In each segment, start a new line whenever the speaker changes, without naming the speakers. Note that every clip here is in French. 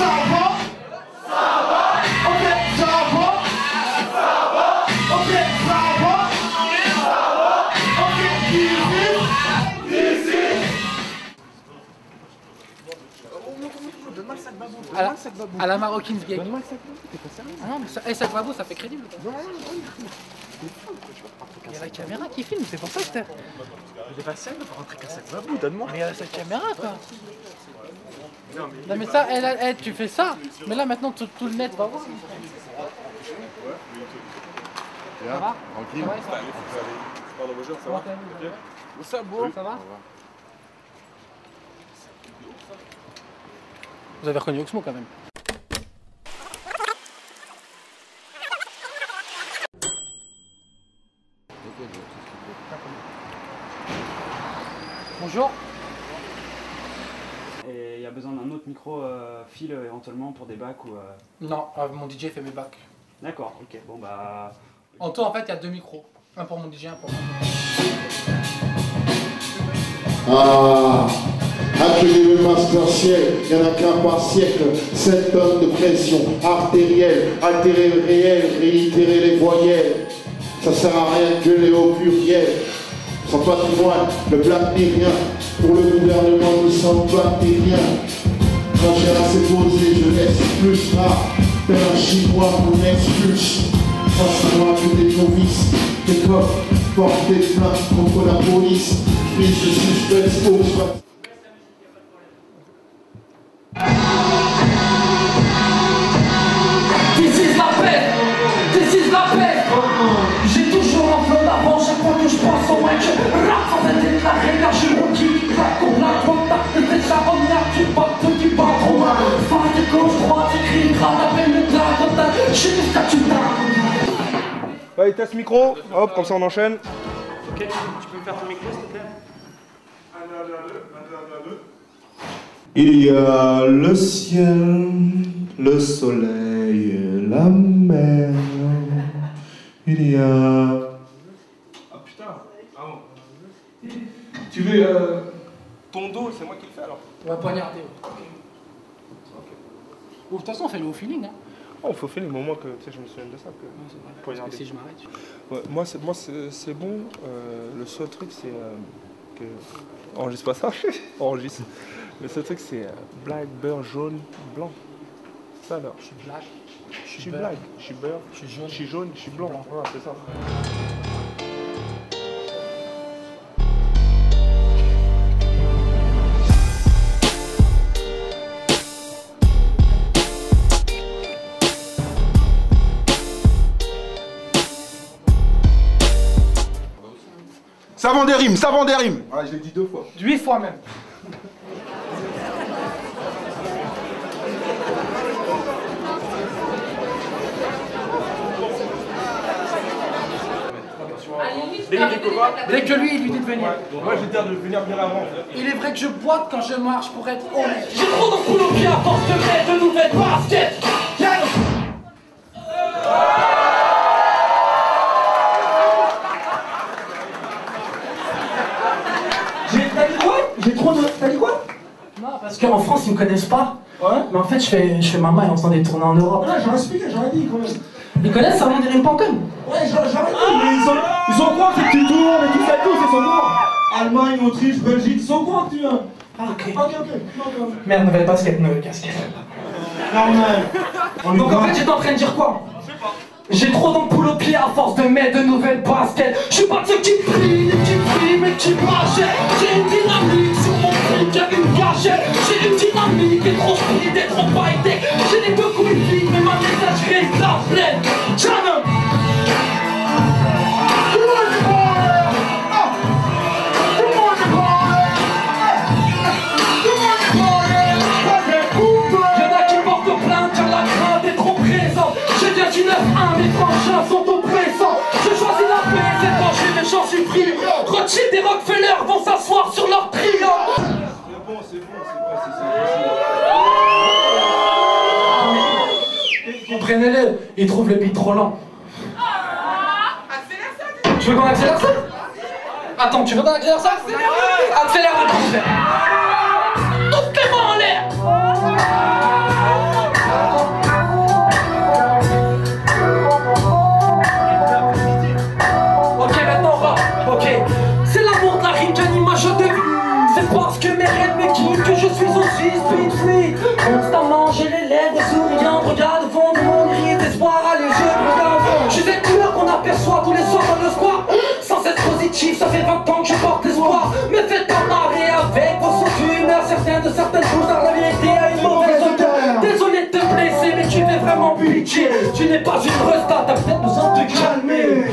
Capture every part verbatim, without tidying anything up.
ça va? Ça va? Ok, ça va? Ça va? Ok, ça va? Ça va? Ok, dix-huit.
Donne-moi le sac babou.
À la, à la maroquine gay.
Donne-moi le sac babou. T'es pas sérieux?
Ah non, mais ça, hey, sac babou, ça fait crédible.
Non, non, non.
Il y a la caméra qui filme, c'est pour ça que t'es.
T'es pas sérieux pour rentrer qu'un sac babou, donne-moi.
Mais il y a cette caméra quoi. Non mais ça, elle, elle, tu fais ça. Mais là maintenant tout, tout le net va voir. Ça va?
Tranquille.
Ouais, ça va.
Pardon, bonjour, ça va? Ok.
Ça va? Ça va? Vous avez reconnu Oxmo quand même. Bonjour.
Et il y a besoin d'un autre micro euh, fil euh, éventuellement pour des bacs ou... Euh...
Non, euh, mon D J fait mes bacs.
D'accord, ok, bon bah...
En tout en fait il y a deux micros. Un pour mon D J, un pour moi.
Ah, accueillez le master ciel, il n'y en a qu'un par siècle. sept tonnes de pression artérielle, altérer le réel, réitérer les voyelles. Ça sert à rien de gueuler au pluriel. Sans patrimoine, le black n'est rien. Pour le gouvernement, nous sommes bactériens. Quand j'ai assez posé, je laisse plus rare. Tel un chinois qu'on expulse. Face à moi, que des novices, des coffres, portent des plaintes contre la police. Prise de suspense au soin.
This is la paix, this is la paix. J'ai toujours un flow d'avant chaque fois que je pense au mec. Rap sans être déclaré car je suis rookie qui claque comme la droite. T'as déjà en l'air, tu bats tout qui bat trop mal. Phase de gauche, droite, écrit, grave, appelle le gars, total. Je suis du statut d'art.
Allez, teste micro, hop, comme ça on enchaîne.
Ok, tu peux me faire ton micro s'il te plaît?
Il y a le ciel, le soleil, la mer. Il y a...
Ah putain, ah bon. Tu veux euh, ton dos, c'est moi qui le fais alors?
On va poignarder. Ouais. Ou de toute façon on fait le haut feeling. Hein.
Oh, il faut faire le moment que tu sais, je me souviens de ça. Que...
Ouais, c'est vrai. Parce que si je m'arrête.
Ouais, moi, c'est, moi c'est, c'est bon. Euh, le seul truc, c'est euh, que. Enregistre pas ça. Enregistre. Le seul truc, c'est euh, black, beurre, jaune, blanc. Ça alors.
Je suis black.
Je suis black. Je suis beurre.
Je suis jaune.
Je suis jaune. Je suis blanc.
blanc.
Voilà, c'est ça.
Ça vend des rimes, ça vend des rimes. Ah, je l'ai dit deux fois.
Huit fois même. Dès que lui, il lui dit de venir.
Ouais. Moi, j'ai dit de venir bien avant.
Il est vrai que je boite quand je marche pour être honnête.
J'ai trop de boulot qui à force de mettre de nouvelles baskets. T'as dit quoi? J'ai trop de... T'as dit quoi? Non, parce qu'en France, ils me connaissent pas. Ouais. Mais en fait, je fais, je fais ma maille en faisant des tournées en Europe.
Ouais, j'aurais expliqué, j'aurais dit quand même.
Ils connaissent ça, des rimes point com.
Ouais, j'aurais dit, mais ils sont, ils sont quoi ces petits tours, mais tout ça, tous, ils sont quoi? Allemagne, Autriche, Belgique, ils sont quoi, tu viens?
Ah, ok.
Ok, ok. Non, non.
Merde, nouvelle basket, nouvelle casquette.
Normal.
Donc en fait, j'étais en train de dire quoi? J'ai trop d'ampoule au pied à force de mettre de nouvelles baskets. Je suis pas de ceux qui prient, qui prient, mais qui m'achètent. J'ai une dynamique sur mon fric, y'a une gâchette. J'ai une dynamique et trop speed et trop high-tech. J'ai des beaucoup de filles, mais ma messagerie est la pleine. Channel. Y'en a qui portent plainte car la crainte est trop présente. J'ai bien du neuf un, mes franchins sont oppressants. Je choisis la paix, c'est danger, mais j'en suis pris. Rothschild et Rockefeller vont s'asseoir sur leur triomphe.
C'est bon, c'est bon, c'est bon,
Comprenez-le, ils trouvent le beat trop lent. Tu veux qu'on accélère ça? Attends, tu veux qu'on accélère ça? Accélère le concert. Toutes les mains en l'air. parce que mes rêves me quittent, que je suis aussi speed fluide. Constamment j'ai les lèvres souriantes, regarde au fond de mon gris d'espoir, allez je regarde. Je suis cette couleur qu'on aperçoit tous les soirs dans le square. Sans être positif, ça fait vingt ans que je porte espoir. Me faites pas marrer avec vos sauts d'humeur. Certains de certaines choses dans la vérité a une mauvaise odeur. Désolé de te blesser, mais tu fais vraiment pitié. Tu n'es pas une resta, t'as peut-être besoin de te calmer.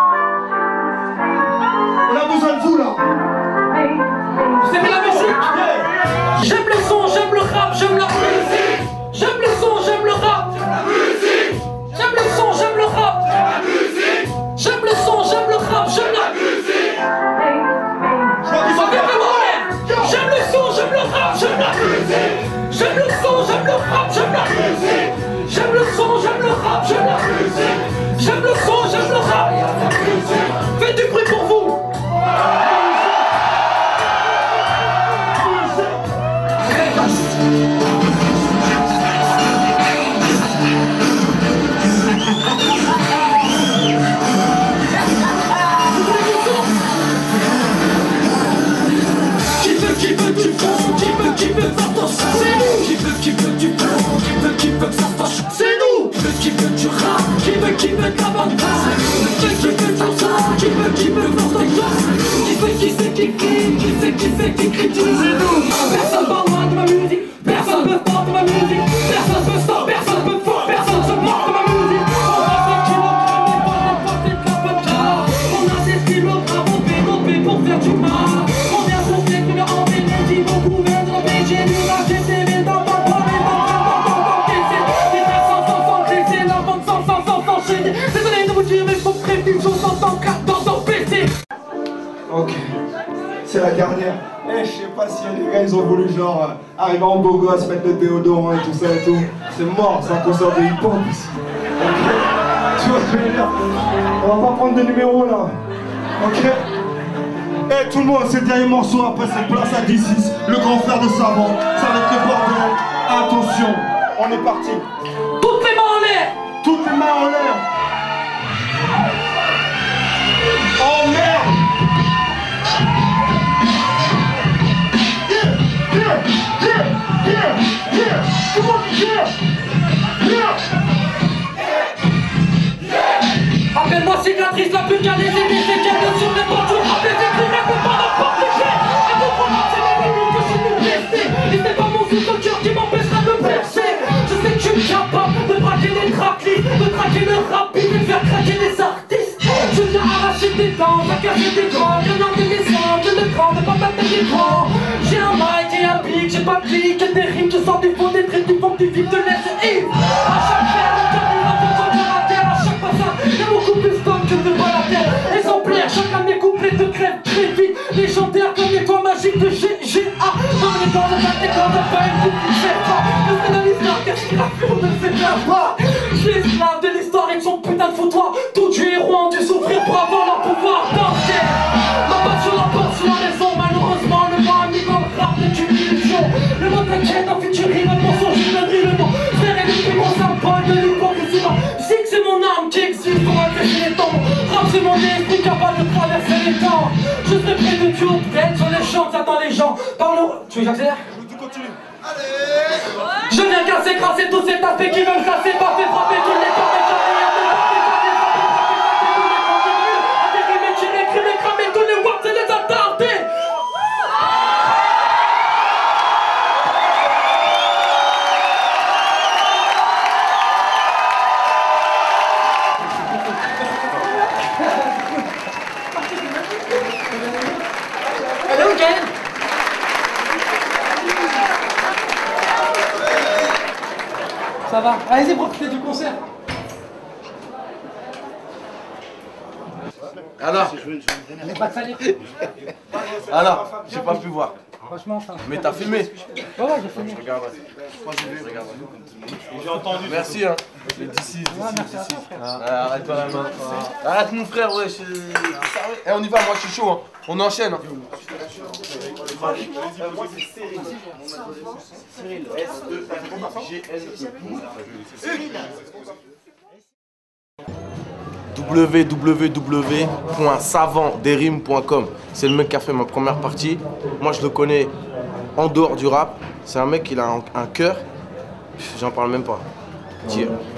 On a besoin de vous là.
Vous aimez la musique? J'aime le son, j'aime le rap, j'aime la musique. J'aime le son, j'aime le rap. J'aime le son, j'aime le rap. J'aime le son, j'aime le rap, j'aime la musique. J'aime le son, j'aime le rap, j'aime la musique. J'aime le son, j'aime le rap, j'aime la musique. J'aime le son, j'aime le rap, j'aime la musique. J'aime le son, j'aime le rap. Faites du bruit pour vous. Qui veut du fond, qui veut, qui veut faire ton sang. C'est nous. Qui veut, qui veut du fond, qui veut, qui veut que ça fâche. C'est nous. Qui veut, qui veut du rap, qui veut, qui veut de l'avantage. Qui veut, qui veut de ça, qui veut, qui veut faire ton sang. Qui veut, qui sait, qui crie, qui sait, qui sait, qui critique. C'est nous. Personne parle loin de ma musique, personne peut fort de ma musique. Personne peut stop, personne peut fort, personne se moque de ma musique. On a des kilogrammes, on a pas des capotas. On a des kilogrammes, on fait nos paix pour faire du mal. On vient pour faire que le hanté, les dit beaucoup viennent de la paix. J'ai lu la G T V dans ma poire et dans ma encaissé. Les gars sans sans s'encaisser, la bande sans sans sans s'enchaîner. Désolé de vous dire, mais faut prévenir, chose en tant qu'à dans ton P C.
Ok, c'est la dernière. Eh, je sais pas si les gars ils ont voulu genre euh, arriver en beau gosse, mettre le déodorant et tout ça et tout. C'est mort, c'est un concert de hip-hop ici. Ok. Tu vois ce que je veux dire? On va pas prendre de numéros là. Ok. Eh tout le monde, c'est le dernier morceau après cette place à D six, le grand frère de Savant. Ça va être le bordel. Attention, on est parti.
Toutes les mains en l'air.
Toutes les mains en l'air. Oh merde.
Appelle-moi cicatrice la plus calée, c'est des séquelles sur les bords du rap. Les écrits répondent pas n'importe quel. Et comprends, c'est la limite que je suis blessé. Et c'est pas mon souffle cœur qui m'empêchera de percer. Je sais que je suis capable de braquer les tracklists, de traquer le rapide et de faire craquer les artistes. Je viens arracher des dents, saccager des grands, grenarder des sangs, de l'écran, de pas taper l'écran. J'ai un mic et un pic, j'ai pas de clic, et des rimes, je sors des faux, des traits, du fond, du vif, de laisse et à chaque paire, le cœur, il va faire de la terre, à chaque passage, y'a beaucoup plus d'hommes que de balles à terre. Exemplaire, chacun de mes couplets te crève très vite. Légendaire comme les toits magiques de G G A. Dans les temps de ta écran, de pas une coupe qui fait pas. Le fait de l'histoire, qu'est-ce qu'il a fait, on ne fait pas. Je suis esclave de l'histoire et de son putain de foutoir. Tout du héros ont dû souffrir pour avoir leur pouvoir d'enquête. Ma passion l'emporte sur la raison. Malheureusement, le mot ami dans le rap est une illusion. Le mot t'inquiète, un futuriste, un mensonge, une œuvre, le mot. Frère et le plus gros symbole de l'hypocrisie. Si que c'est mon âme qui existe pour agresser les tombes. Rap c'est mon esprit capable de traverser les temps. Je serai près de Dieu, peut-être sur les champs, j'attends les gens. Par le... Tu veux que j'accélère?
Tu continues.
Je viens casser, crasser tous ces aspects qui veulent casser, pas fait frapper tous les temps. Tous les watts et les attardés.
Hello again. Ça va. Allez-y, profitez du concert.
Alors,
Mais pas de salir.
alors, j'ai pas pu voir.
Franchement, ça.
Mais t'as filmé.
Ouais, ouais, j'ai filmé.
Regarde. Moi j'ai vu, regarde. J'ai entendu. Merci hein. Les D six.
Ouais, merci à toi, frère.
Ah, arrête-toi la main. Arrête mon frère, ouais. Je... Eh, on y va, moi je suis chaud. Hein. On enchaîne. Hein. Cyril. S E R I G N E. w w w point savant des rimes point com. C'est le mec qui a fait ma première partie. Moi je le connais en dehors du rap. C'est un mec qui a un, un cœur. J'en parle même pas. Tiens.